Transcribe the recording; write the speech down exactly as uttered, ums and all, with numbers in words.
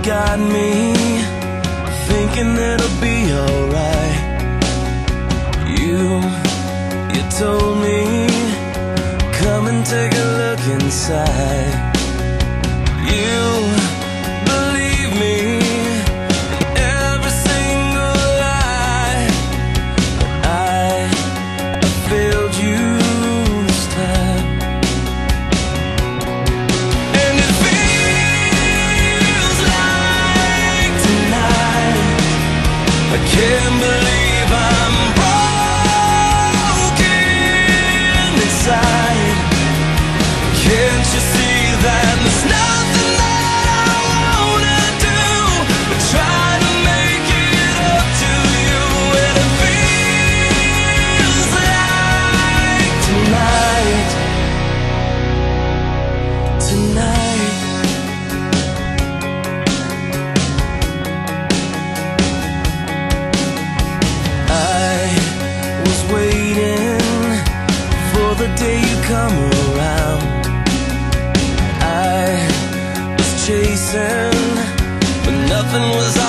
got me thinking it'll be alright. You, you told me, come and take a look inside. You believe me in every single lie, but I, I failed you this time. And it feels like tonight I can't believe I'm broken inside. Can't you see that there's nothing that I wanna do but try to make it up to you? And it feels like tonight, tonight. I was waiting for the day you come around. I was chasing, but nothing was